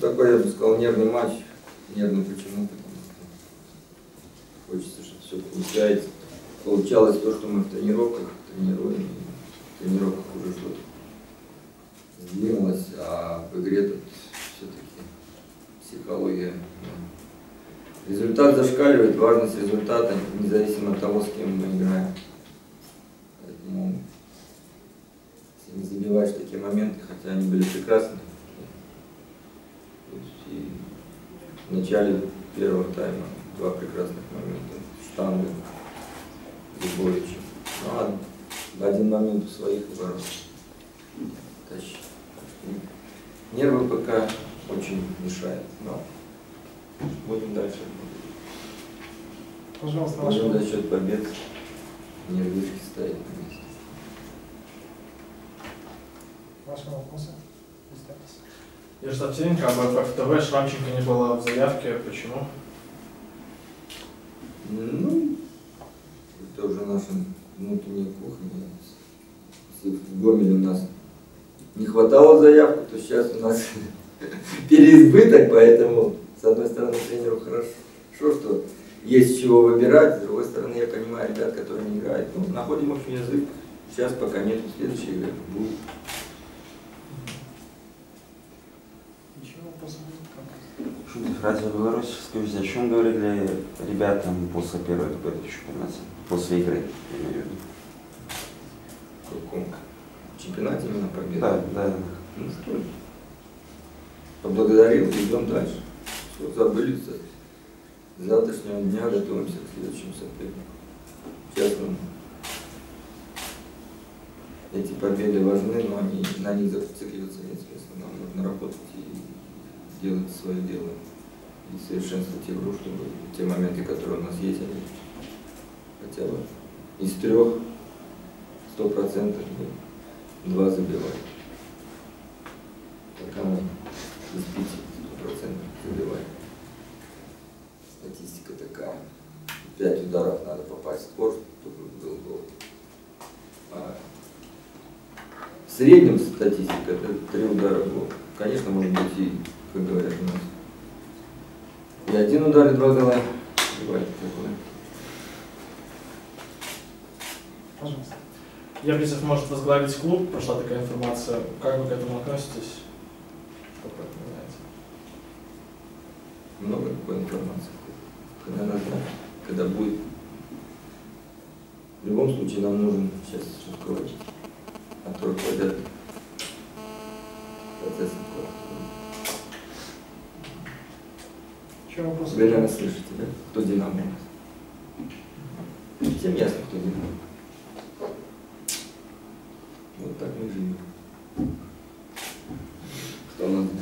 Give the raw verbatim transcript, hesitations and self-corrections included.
такой, я бы сказал, нервный матч. Нервный почему? Потому что хочется, чтобы все получается. Получалось то, что мы в тренировках тренируем, и в тренировках уже что-то сдвинулось, а в игре тут все-таки психология. Результат зашкаливает, важность результата, независимо от того, с кем мы играем. Поэтому, если не забиваешь такие моменты, хотя они были прекрасны, и в начале первого тайма два прекрасных момента, штанга, Зубовича. Ну ладно, в один момент у своих ворот тащит. Нервы пока очень мешают, но будем дальше. Пожалуйста, Можем за счет побед нервишки стоять на месте. Ваши вопросы? Представьтесь. Ярослав Овсеенко, АБФ ТВ. Шрамченко не была в заявке. Почему? Ну, это уже наша внутренняя кухня. Если в Гомеле у нас не хватало заявку, то сейчас у нас переизбыток, поэтому, с одной стороны, тренеру хорошо, что есть с чего выбирать, с другой стороны, я понимаю ребят, которые не играют. Ну, находим общий язык. Сейчас пока нет, в следующей игре будет. Радио Беларусь, скажите, о чем говорили ребятам после первой победы в чемпионате? После игры, я имею в виду. В каком чемпионате именно победа? Да, да. Ну что, поблагодарил, идем дальше. Все, забыли, с завтрашнего дня готовимся к следующему сопернику. Сейчас ну, эти победы важны, но они, на них зацикливаться нет смысла. Нам нужно работать и делать свое дело. И совершенствовать игру, чтобы те моменты, которые у нас есть, они хотя бы из трех сто процентов два забивать. Пока мы из пяти сто процентов забиваем. Статистика такая. Пять ударов надо попасть в створ, чтобы был гол. А в среднем статистика это три удара в гол. Конечно, может быть и, как говорят у нас, и один удар, и два гола. Бывает такое. Пожалуйста. Яблицев может возглавить клуб. Прошла такая информация. Как вы к этому относитесь? Что предполагаете? Много такой информации. Когда надо, когда будет. В любом случае нам нужен сейчас руководитель, который руководит процессом. Еще вопросы? Вы, наверное, слышите, да? Кто Динамо у нас? Всем ясно, кто Динамо. Вот так мы живем. Кто у нас